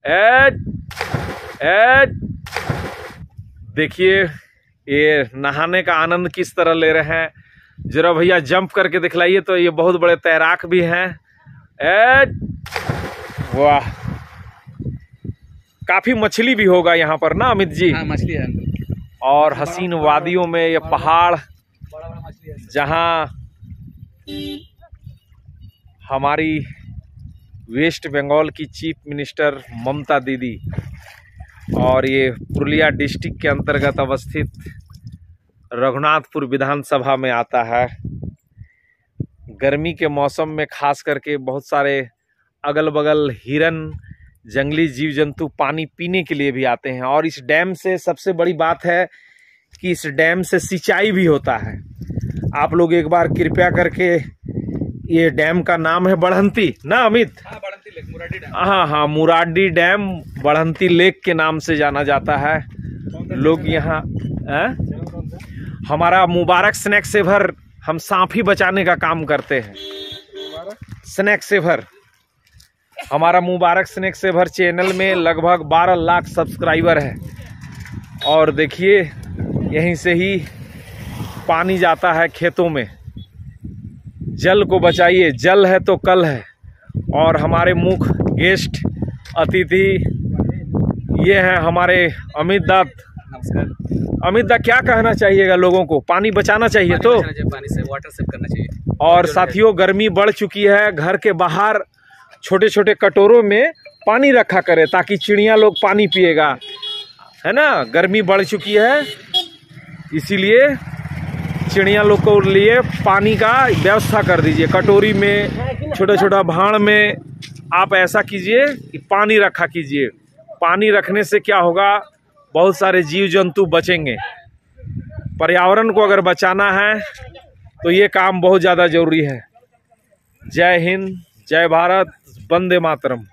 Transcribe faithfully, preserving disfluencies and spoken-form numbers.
Eight eight देखिए ये नहाने का आनंद किस तरह ले रहे हैं। जरा भैया जंप करके दिखलाइए। तो ये बहुत बड़े तैराक भी हैं। एट वाह, काफी मछली भी होगा यहाँ पर ना अमित जी? हाँ, मछली है। और हसीन वादियों में ये पहाड़, जहाँ हमारी वेस्ट बंगाल की चीफ मिनिस्टर ममता दीदी, और ये पुरुलिया डिस्ट्रिक्ट के अंतर्गत अवस्थित रघुनाथपुर विधानसभा में आता है। गर्मी के मौसम में खास करके बहुत सारे अगल बगल हिरन, जंगली जीव जंतु पानी पीने के लिए भी आते हैं। और इस डैम से सबसे बड़ी बात है कि इस डैम से सिंचाई भी होता है। आप लोग एक बार कृपया करके, ये डैम का नाम है बढ़ंती ना अमित? हाँ, बढ़ंती लेक, मुराडी डैम। हाँ हाँ, मुराडी डैम बढ़ंती लेक के नाम से जाना जाता है। लोग यहाँ हमारा मुबारक स्नैक सेवर, हम सांप ही बचाने का काम करते हैं। स्नैक सेवर, हमारा मुबारक स्नैक सेवर चैनल में लगभग बारह लाख सब्सक्राइबर है। और देखिए यहीं से ही पानी जाता है खेतों में। जल को बचाइए, जल है तो कल है। और हमारे मुख्य गेस्ट अतिथि ये हैं हमारे अमित दा। नमस्कार। अमित दा, क्या कहना चाहिएगा लोगों को? पानी बचाना चाहिए तो पानी से वाटर सेव करना चाहिए। और साथियों, गर्मी बढ़ चुकी है, घर के बाहर छोटे छोटे कटोरों में पानी रखा करें ताकि चिड़िया लोग पानी पिएगा, है ना? गर्मी बढ़ चुकी है, इसीलिए चिड़िया लोग को लिए पानी का व्यवस्था कर दीजिए। कटोरी में, छोटा छोटा भांड में आप ऐसा कीजिए कि पानी रखा कीजिए। पानी रखने से क्या होगा, बहुत सारे जीव जंतु बचेंगे। पर्यावरण को अगर बचाना है तो ये काम बहुत ज़्यादा जरूरी है। जय हिंद, जय भारत, वंदे मातरम।